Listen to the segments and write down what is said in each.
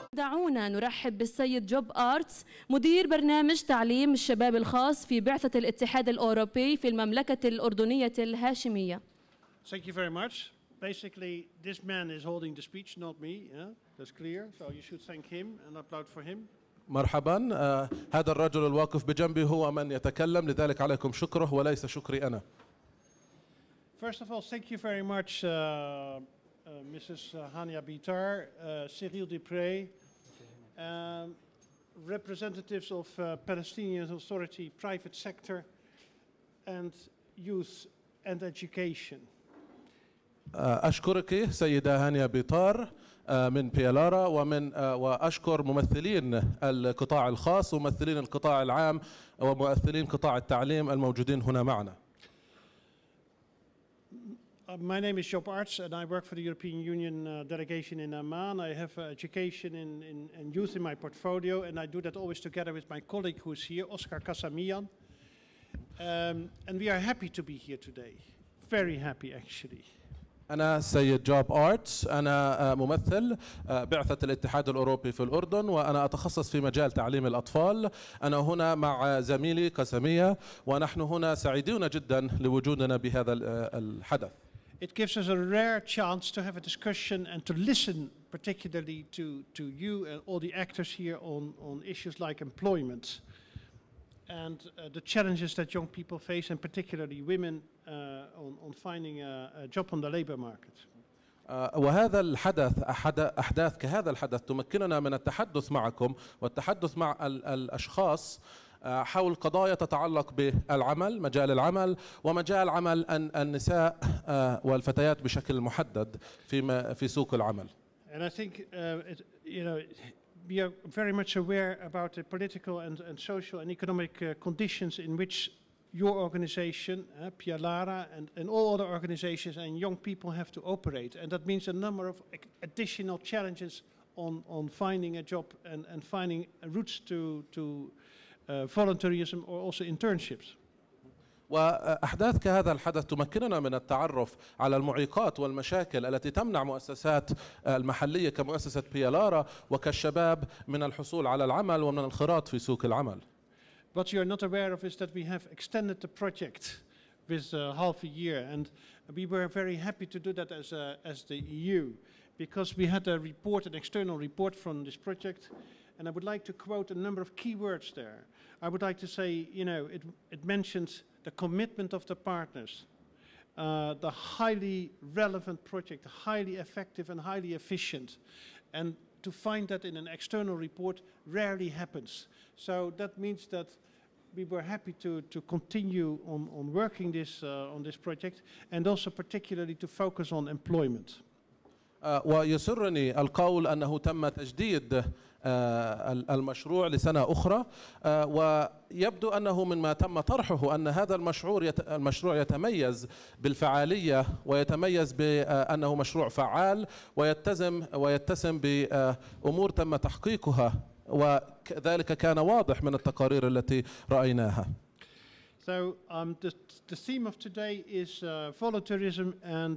دعونا نرحب بالسيد جوب آرتس مدير برنامج تعليم الشباب الخاص في بعثة الاتحاد الأوروبي في المملكة الأردنية الهاشمية. Thank you very much. Basically, this man is holding the speech, not me. Yeah? That's clear. So you should thank him and applaud for him. مرحبا. هذا الرجل الواقف بجنبي هو من يتكلم، لذلك عليكم شكره وليس شكري أنا. First of all, thank you very much, Mrs. Hania Bitar, Cyril Dupré, representatives of Palestinian Authority, private sector, and youth and education. أشكرك سيدة هانيا بيطار من بيلارا وأشكر ممثلين القطاع الخاص وممثلين القطاع العام وممثلين قطاع التعليم الموجودين هنا معنا. My name is Job Arts and I work for the European Union delegation in Amman. I have education and youth in my portfolio, and I do that always together with my colleague who is here, Oscar Kasamian. And we are happy to be here today. Very happy actually. أنا سيد جوب آرتس، أنا ممثل بعثة الاتحاد الأوروبي في الأردن، وأنا أتخصص في مجال تعليم الأطفال. أنا هنا مع زميلي قسمية، ونحن هنا سعيدون جدا لوجودنا بهذا الحدث. It gives us a rare chance to have a discussion and to listen particularly to you and all the actors here on issues like employment and the challenges that young people face, and particularly women on finding a job on the labor market. وهذا الحدث أحداث كهذا الحدث تمكننا من التحدث معكم والتحدث مع الأشخاص حول قضايا تتعلق بالعمل، مجال العمل ومجال عمل النساء والفتيات بشكل محدد في سوق العمل. And I think we are very much aware about the political and social and economic conditions in which your organization, Pialara, and all other organizations and young people have to operate. And that means a number of additional challenges on finding a job and finding routes to volunteerism or also internships. وأحداث كهذا الحدث تمكننا من التعرف على المعيقات والمشاكل التي تمنع مؤسسات المحلية كمؤسسة بيالارا وكالشباب من الحصول على العمل ومن الانخراط في سوق العمل. What you are not aware of is that we have extended the project with half a year, and we were very happy to do that as the EU, because we had a report, an external report from this project, and I would like to quote a number of key words there. I would like to say, it mentions the commitment of the partners, the highly relevant project, highly effective and highly efficient, and to find that in an external report rarely happens. So that means that we were happy to continue on working on this project, and also particularly to focus on employment. ويسرني القول أنه تم تجديد المشروع لسنة أخرى، ويبدو أنه مما تم طرحه أن هذا المشروع يتميز بالفعالية ويتميز بأنه مشروع فعال ويتسم بأمور تم تحقيقها، وذلك كان واضح من التقارير التي رأيناها. So the theme of today is volunteerism and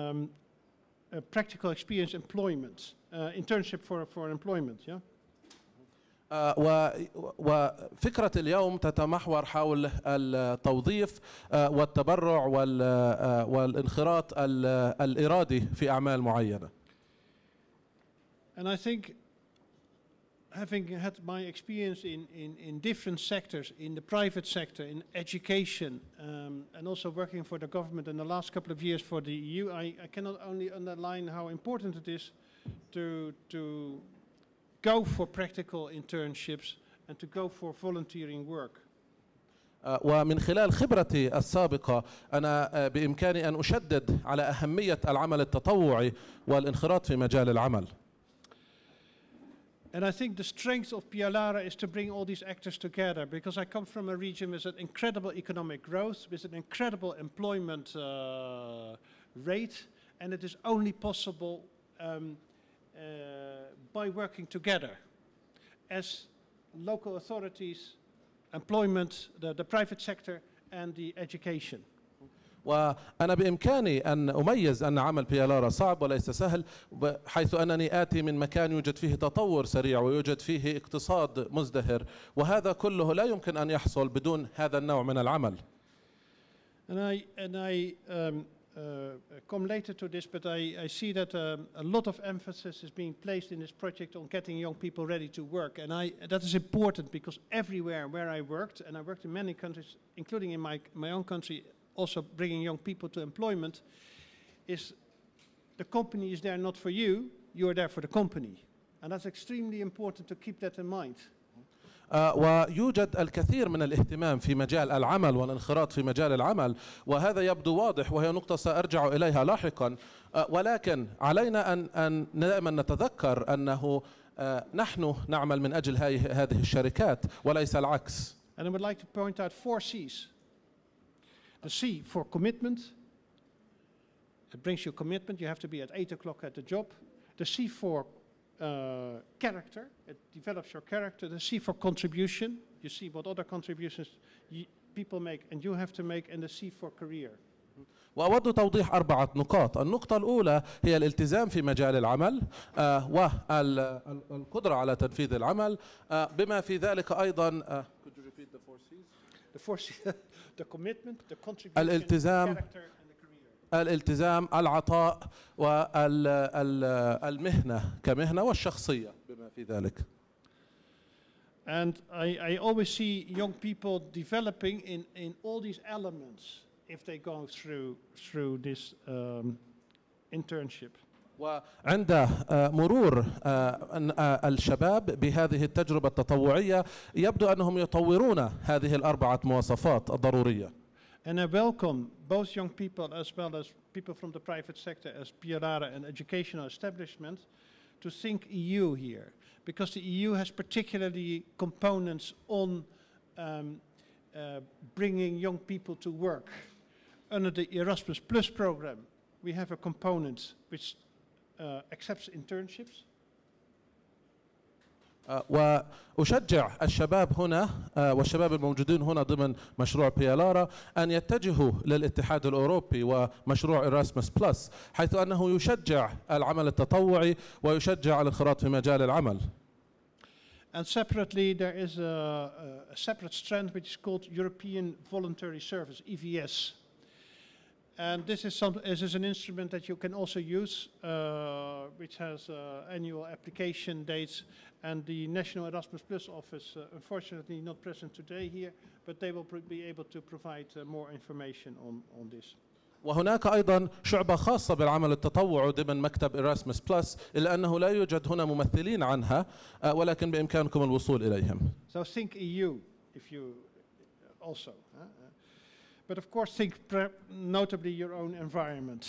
practical experience employment, internship for employment, yeah? وفكرة اليوم تتمحور حول التوظيف والتبرع والانخراط الإرادي في أعمال معينة. And I think, having had my experience in different sectors, in the private sector, in education, and also working for the government in the last couple of years for the EU, I cannot only underline how important it is to go for practical internships and to go for volunteering work. ومن خلال خبرتي السابقة أنا بإمكاني أن أشدد على أهمية العمل التطوعي والانخراط في مجال العمل. And I think the strength of Pialara is to bring all these actors together, because I come from a region with an incredible economic growth, with an incredible employment rate, and it is only possible by working together as local authorities, employment, the private sector and the education. وأنا بإمكاني أن أميز أن عمل بيالارا صعب وليس سهل، حيث أنني آتي من مكان يوجد فيه تطور سريع ويوجد فيه اقتصاد مزدهر، وهذا كله لا يمكن أن يحصل بدون هذا النوع من العمل. And I come later to this, but I see that a lot of emphasis is being placed in this project on getting young people ready to work. And that is important because everywhere where I worked, and I worked in many countries, including in my own country, also bringing young people to employment, is the company is there not for you, you are there for the company. And that's extremely important to keep that in mind. ويوجد الكثير من الاهتمام في مجال العمل والانخراط في مجال العمل، وهذا يبدو واضح وهي نقطة سأرجع إليها لاحقا، ولكن علينا أن دائما نتذكر أنه نحن نعمل من أجل هذه الشركات وليس العكس. And I would like to point out 4 C's. The C for commitment. It brings you commitment. You have to be at 8 o'clock at the job. The C for character. It develops your character. The C for contribution. You see what other contributions people make and you have to make. And the C for career. وأود توضيح 4 نقاط. النقطة الأولى هي الالتزام في مجال العمل والقدرة على تنفيذ العمل، بما في ذلك أيضا could you repeat the 4 C's? The 4 C's, the commitment, the contribution, الالتزام، the character and the career. الالتزام، العطاء، والمهنة كمهنة، والشخصية بما في ذلك. And I always see young people developing in all these elements if they go through this internship. وعند مرور الشباب بهذه التجربة التطوعية يبدو أنهم يطورون هذه ال4 مواصفات الضرورية. And I welcome both young people as well as people from the private sector as Pialara and educational establishment to think EU here, because the EU has particularly components on bringing young people to work. Under the Erasmus Plus program, we have a component which accepts internships. وأشجع الشباب هنا والشباب الموجودين هنا ضمن مشروع بيالارا أن يتجهوا للاتحاد الأوروبي ومشروع إراسموس بلس، حيث أنه يشجع العمل التطوعي ويشجع الانخراط في مجال العمل. And separately, there is a separate strand which is called European Voluntary Service, EVS. And this is an instrument that you can also use, which has annual application dates. And the National Erasmus Plus office, unfortunately not present today here, but they will be able to provide more information on this. وهناك أيضا شعبة خاصة بالعمل التطوعي ضمن مكتب إراسموس بلس، إلا أنه لا يوجد هنا ممثلين عنها، ولكن بإمكانكم الوصول إليهم. So think EU if you also. But of course think notably your own environment.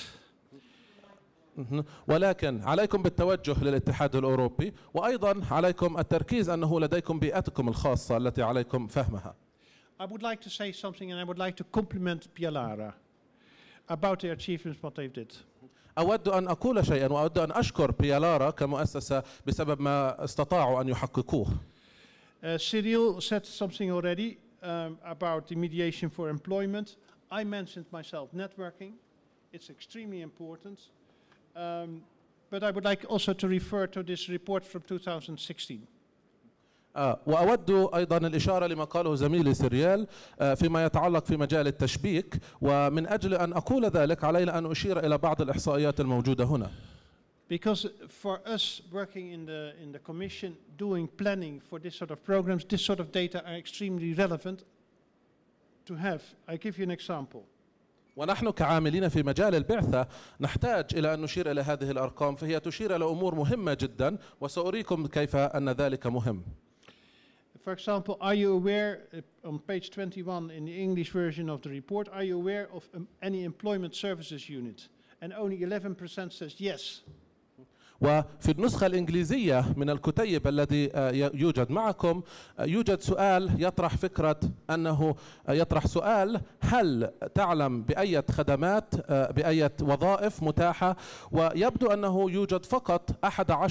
ولكن عليكم بالتوجه للاتحاد الأوروبي، وأيضا عليكم التركيز أنه لديكم بيئتكم الخاصة التي عليكم فهمها. I would like to say something and I would like to compliment Pialara about their achievements, what they did. أود أن أقول شيئا وأود أن أشكر بيالارا كمؤسسة بسبب ما استطاعوا أن يحققوه. Cyril said something already about the mediation for employment. I mentioned myself networking. It's extremely important. But I would like also to refer to this report from 2016. وأود أيضا الإشارة لما قاله زميلي سيريال فيما يتعلق في مجال التشبيك، ومن أجل أن أقول ذلك علينا أن أشير إلى بعض الإحصائيات الموجودة هنا. Because for us working in the Commission, doing planning for this sort of programs, this sort of data are extremely relevant to have. I give you an example. ونحن كعاملين في مجال البعثة نحتاج إلى أن نشير إلى هذه الأرقام، فهي تشير إلى أمور مهمة جدا، وسأريكم كيف أن ذلك مهم. For example, are you aware, on page 21 in the English version of the report, are you aware of any employment services unit? And only 11% says yes. وفي النسخة الإنجليزية من الكتيب الذي يوجد معكم يوجد سؤال يطرح فكرة أنه يطرح سؤال: هل تعلم بأية خدمات بأية وظائف متاحة؟ ويبدو أنه يوجد فقط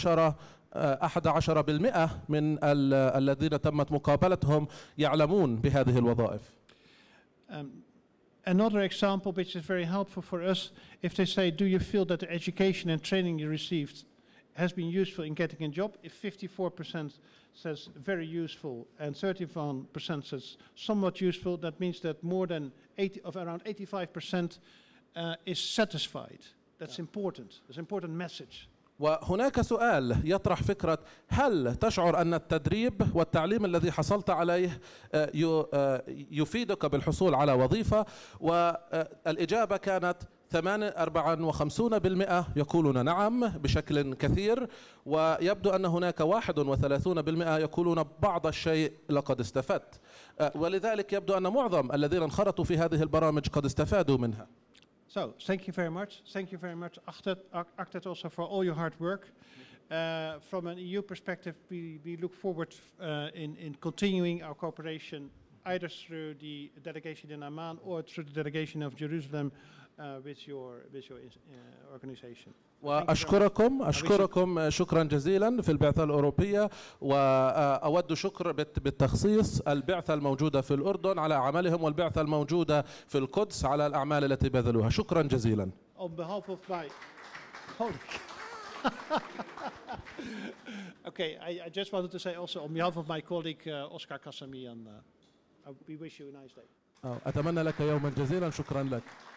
11% من الذين تمت مقابلتهم يعلمون بهذه الوظائف. Another example which is very helpful for us, if they say, do you feel that the education and training you received has been useful in getting a job? If 54% says very useful and 31% says somewhat useful, that means that more than around 85% is satisfied. That's important. It's an important message. وهناك سؤال يطرح فكرة: هل تشعر أن التدريب والتعليم الذي حصلت عليه يفيدك بالحصول على وظيفة؟ والإجابة كانت 54% يقولون نعم بشكل كثير، ويبدو أن هناك 31% يقولون بعض الشيء لقد استفدت، ولذلك يبدو أن معظم الذين انخرطوا في هذه البرامج قد استفادوا منها. So, thank you very much. Thank you very much, Achtet, also for all your hard work. From an EU perspective, we look forward in continuing our cooperation, either through the delegation in Amman or through the delegation of Jerusalem with your organization. وأشكركم شكرا جزيلا في البعثة الأوروبية، وأود شكر بالتخصيص البعثة الموجودة في الأردن على عملهم والبعثة الموجودة في القدس على الأعمال التي بذلوها. شكرا جزيلا. On behalf of my Okay, I just wanted to say also on behalf of my colleague Oscar Kasamian, we wish you a nice day. أتمنى لك يوما جزيلا. شكرا لك.